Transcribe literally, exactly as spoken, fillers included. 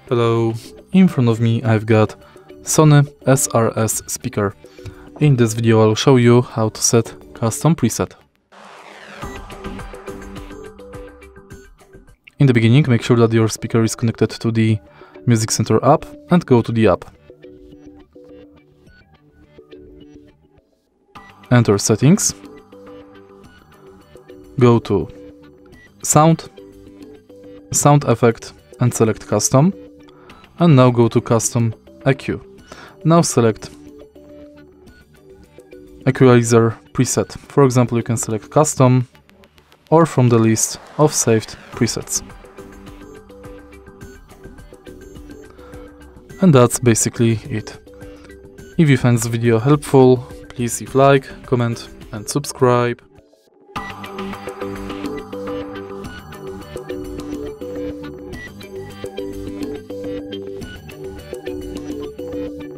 Hello, in front of me I've got Sony S R S speaker. In this video I'll show you how to set custom preset. In the beginning, make sure that your speaker is connected to the Music Center app and go to the app. Enter Settings, go to Sound, Sound Effect and select Custom, and now go to Custom E Q. Now select Equalizer preset. For example, you can select Custom or from the list of saved presets. And that's basically it. If you found this video helpful, please leave like, comment and subscribe.